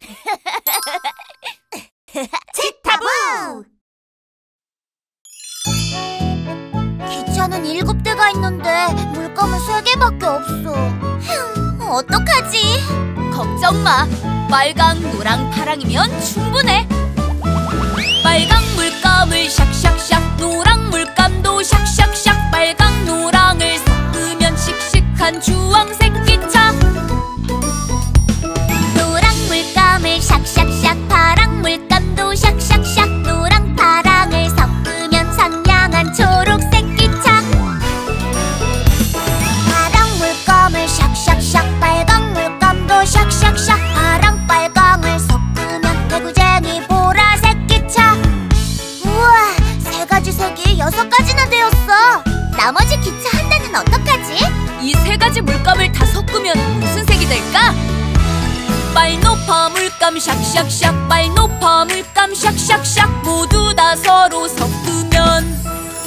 치타부! 기차는 7대가 있는데 물감은 3개밖에 없어. 휴, 어떡하지? 걱정 마. 빨강, 노랑, 파랑이면 충분해. 빨강 물감을 샥샥샥, 노랑 물감도 샥샥샥. 빨강, 노랑을 섞으면 씩씩한 주황색 기차. 노랑 물감을 샥샥샥, 파랑 물감도 샥샥샥. 노랑, 파랑을 섞으면 상냥한 초록색 기차. 파랑 물감을 샥샥샥, 빨강 물감도 샥샥샥. 파랑, 빨강을 섞으면 개구쟁이 보라색 기차. 우와, 3가지 색이 6가지나 되었어. 나머지 기차 한 대는 어떡하지? 이 3가지 물감을 다 섞으면 무슨 색이 될까? 빨노파 물감 샥샥샥, 빨노파 물감 샥샥샥. 모두 다 서로 섞으면,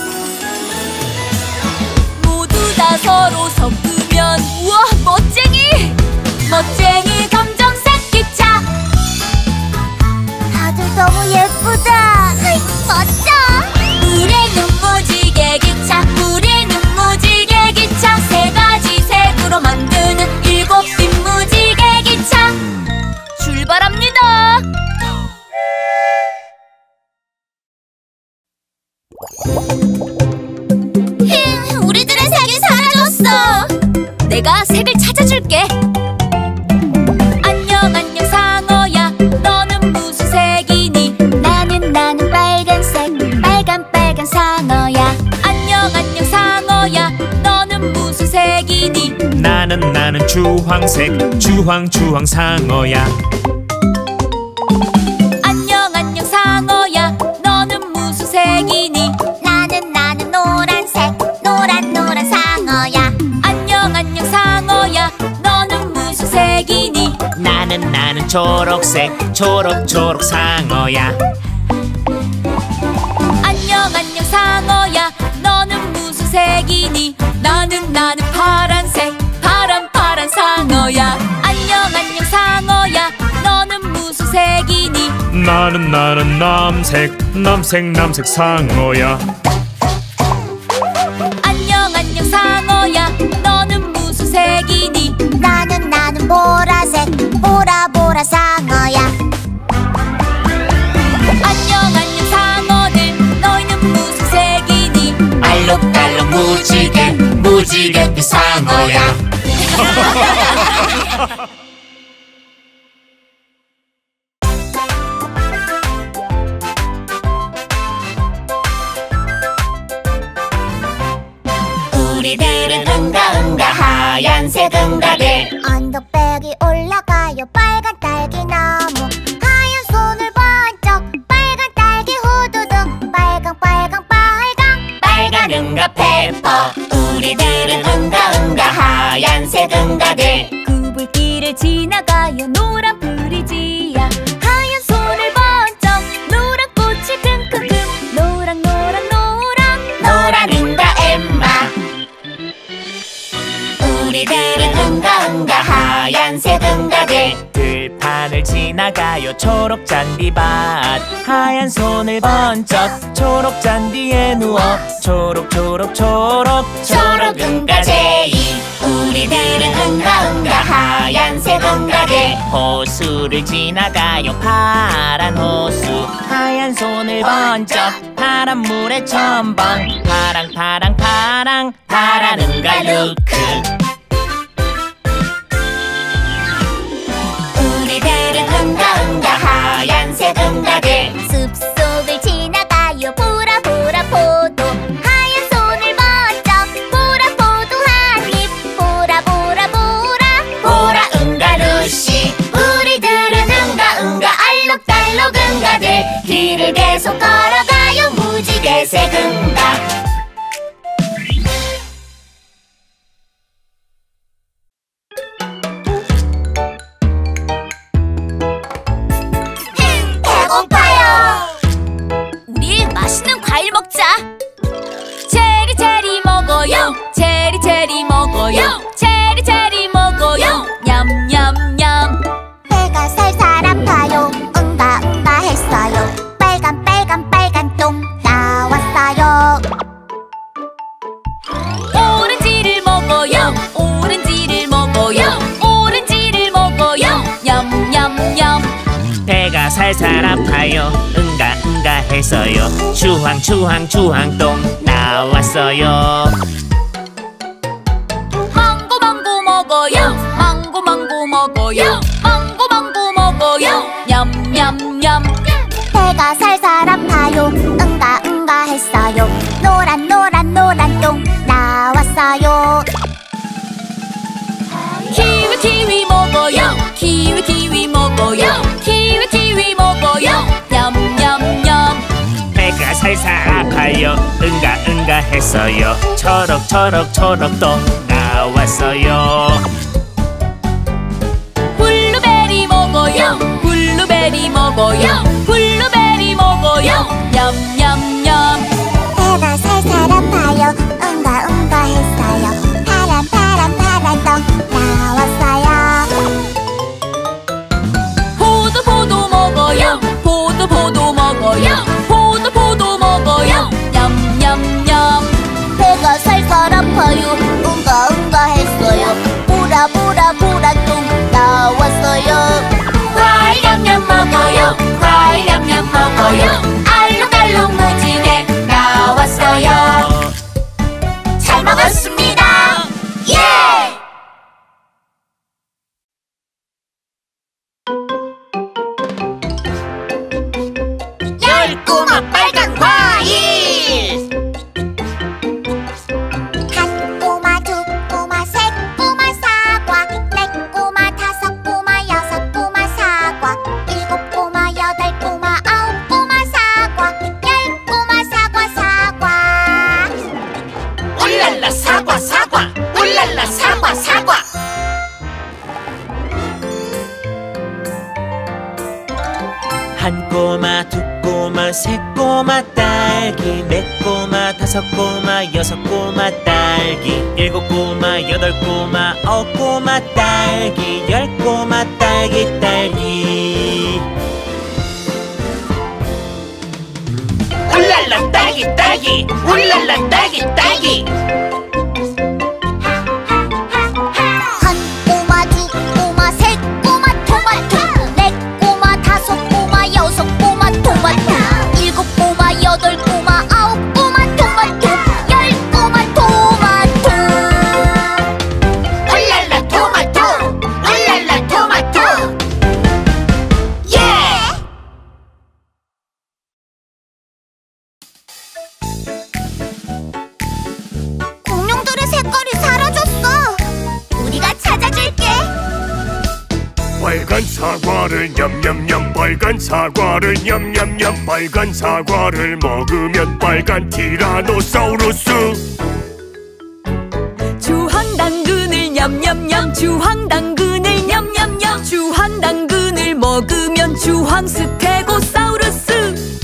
모두 다 서로 섞으면, 우와, 멋쟁이! 멋쟁이 검정색 기차. 다들 너무 예쁘다. 멋져. 우리는 무지개 기차, 우리는 무지개 기차. 3가지 색으로 만드는 7빈 무지개 기차. 출발합니다. 우리들의 색이 사라졌어. 내가 색을 찾아줄게. 안녕 안녕 상어야, 너는 무슨 색이니? 나는 빨간색, 빨간 상어야. 안녕 안녕 상어야, 너는 무슨 색이니? 나는 주황색, 주황 상어야. 안녕 안녕 상어야, 너는 무슨 색이니? 나는 노란색, 노란 상어야. 안녕 안녕 상어야, 너는 무슨 색이니? 나는 초록색, 초록 상어야. 안녕 안녕 상어야, 너는 무슨 색이니? 나는 파란색, 파란 상어야. 안녕 상어야, 너는 무슨 색이니? 나는 남색 상어야. 안녕 상어야, 너는 무슨 색이니? 나는 보라색, 보라 상어야. 안녕 상어들, 너희는 무슨 색이니? 알록달록 무지개빛 상어야. 우리들은 응가 하얀색 응가들. 언덕배기 올라가요 빨간 딸기나무. 하얀 손을 번쩍 빨간 딸기 후두둥. 빨간 응가 페퍼. 우리들은 응가 하얀색 응가들. 구불길을 지나가요 노란 브리지야. 하얀 손을 번쩍 노란 꽃이 킁킁킁. 노랑 응가 엠마. 우리들은 응가 하얀색 응가들. 들판을 지나가요 초록 잔디밭. 하얀 손을 번쩍 초록 잔디에 누워. 초록 응가제이. 우리들은 응가 하얀색 응가들. 호수를 지나가요 파란 호수. 하얀 손을 번쩍 파란 물에 첨벙. 파랑 응가 루크. 우리들은 응가 하얀색 응가들. 숲속을 지나가요 보라 포도. 하얀 손을 번쩍 보라 포도 한입. 보라 응가 루시. 우리들은 응가 알록달록 응가들. 길을 계속 걸어가요 무지개색 응가. 살살 아파요. 응가 응가 해서요. 주황 주황 주황똥 나왔어요. 망고 망고 먹어요. 망고 망고 먹어요. 망고 망고 먹어요. 냠냠냠. 배가 살살 아파요. 응가 응가 했어요. 노란 노란 노란 똥 나왔어요. 키위 키위 먹어요. 키위 키위 먹어요. 키위 키위 먹어요. 냠냠냠. 배가 살살 아파요. 응가 응가 했어요. 초록 초록 초록똥 나왔어요. 블루베리 먹어요. 블루베리 먹어요. 블루베리 먹어요. 냠냠냠. 배가 살살 아파요. 응가 응가 했어요. 파란 파란 파란 똥 나왔어요. 포도 포도 먹어요. 포도 포도 먹어요. 포도 포도 먹어요. 냠냠냠. 배가 살살 아파요. 응가 응가 했어요. 보라 보라 보라 똥 나왔어요. 과일 냠냠 먹어요. 과일 냠냠 먹어요. 알록알록 무지개 나왔어요. 잘 먹었습니다. 예! 열 꼬마 빨간 과일. 한 꼬마 두 꼬마 셋 꼬마 사과 네 꼬마 다섯 꼬마 여섯 꼬마 사과 일곱 꼬마 여덟 꼬마 아홉 꼬마 사과 열 꼬마 사과 사과. 울랄라 사과 사과 울랄라 사과 사과. 한 꼬마 두 꼬마 세 꼬마 딸기 네 꼬마 다섯 꼬마 여섯 꼬마 딸기 일곱 꼬마 여덟 꼬마 아홉 꼬마 딸기 열 꼬마 딸기 딸기. 울랄라 딸기 딸기 울랄라 딸기 딸기. 한 꼬마 두 꼬마 셋 꼬마 토마토 네 꼬마 다섯 꼬마 여섯 꼬마 토마토 일곱 꼬마 여덟 꼬마 아홉 꼬마 토마토 열 꼬마 토마토. 울랄라 토마토 울랄라 토마토. 예! 공룡들의 색깔이 사라졌어. 우리가 찾아줄게. 빨간 사과를 냠냠냠 빨간 사과를 냠냠냠 빨간 사과를 먹으면 빨간 티라노사우루스. 주황당근을 냠냠냠 주황당근을 냠냠냠 주황당근을 먹으면 주황스테고사우루스.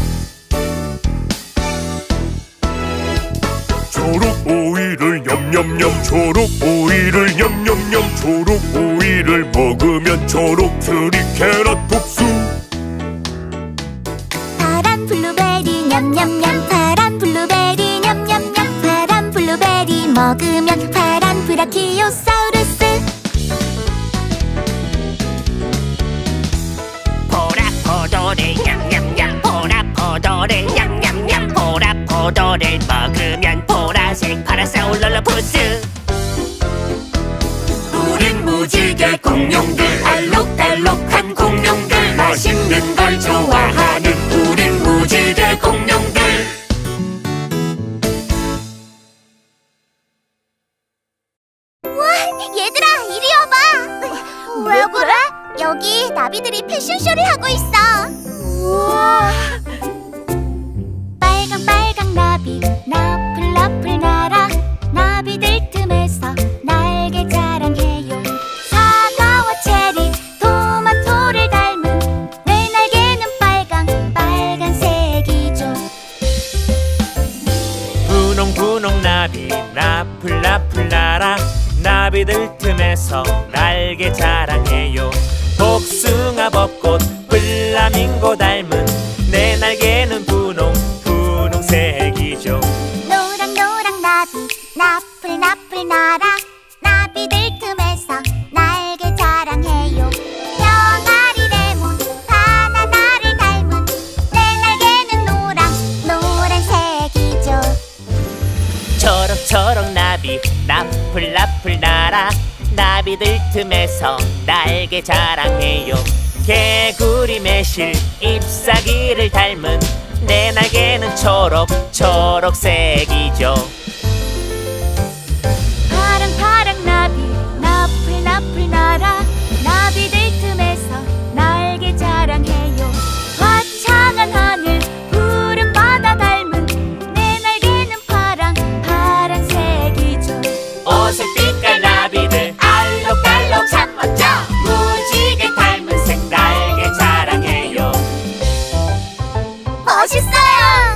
초록 오이를 냠냠냠 초록 오이를 냠냠냠 초록 오이를 먹으면 초록 트리케라톱스. 파란 블루베리 냠냠냠 파란 블루베리 냠냠냠 파란 블루베리 먹으면 파란 브라키오사우루스. 보라 포도를 냠냠냠 보라 포도를 냠냠냠 보라 포도를 먹으면 보라색 파라사울랄라푸스. 우린 무지개 공룡들 알록달록한 공룡들 맛있는 걸 좋아하는 우린 무지개 공룡들. 얘들아 이리 와봐. 왜 그래? 여기 나비들이 패션쇼를 하고 있어. 우와. 빨강 빨강 나비 나풀 나풀 날아 나비들 틈에서 날개 자랑해요. 사과와 체리 토마토를 닮은 내 날개는 빨간색이죠. 분홍분홍 나비 나풀 나풀 날아 나비들 틈에서 날개 자랑해요. 복숭아 벚꽃 플라밍고 닮은 내 날개는 분홍색이죠. 노랑노랑 나비 나풀 나풀 날아 나비들 틈에서 날개 자랑해요. 병아리 레몬 바나나를 날아 나비들 틈에서 날개 자랑해요. 개구리 매실 잎사귀를 닮은 내 날개는 초록색이죠. 파랑파랑 나비 나풀나풀 날아 나비들 틈에서 날개 자랑해요. 화창한 하늘 푸른 바다 닮은 내 날개는 파란색이죠. 오색빛깔 나비들 알록달록 참 멋져. 무지개 닮은 색 날개 자랑해요. 멋있어요.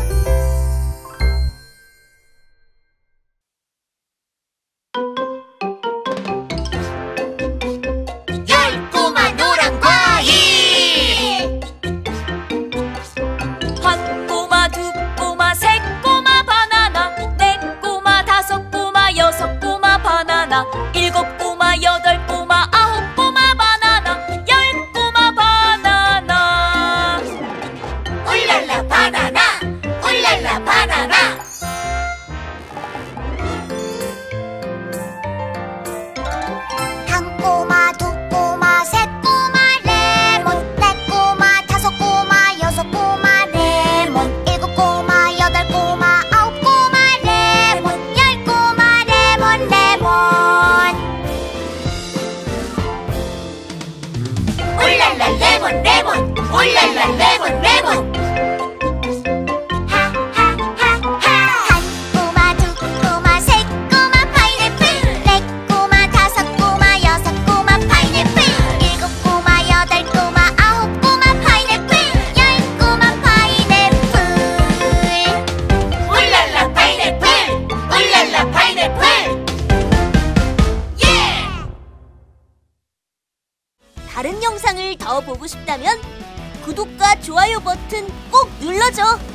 열 꼬마 노란 과일. 한 꼬마 두 꼬마 세 꼬마 바나나 네 꼬마 다섯 꼬마 여섯 꼬마 바나나 일곱 꼬마 여덟 꼬마 아홉 꼬마 바나나 열 꼬마 바나나. 울랄라 바나나, 울랄라 바나나. 한 꼬마 두 꼬마 세 꼬마 레몬 네 꼬마 다섯 꼬마 여섯 꼬마 레몬 일곱 꼬마 여덟 꼬마 아홉 꼬마 레몬 열 꼬마 레몬. 울랄라 레몬 울랄라 레몬. 하하하하. 한 꼬마 두 꼬마 세 꼬마 파인애플 네 꼬마 다섯 꼬마 여섯 꼬마 파인애플 일곱 꼬마 여덟 꼬마 아홉 꼬마 파인애플 열 꼬마 파인애플. 울랄라 파인애플 울랄라 파인애플. 예! 다른 영상을 더 보고 싶다면 구독과 좋아요 버튼 꼭 눌러줘.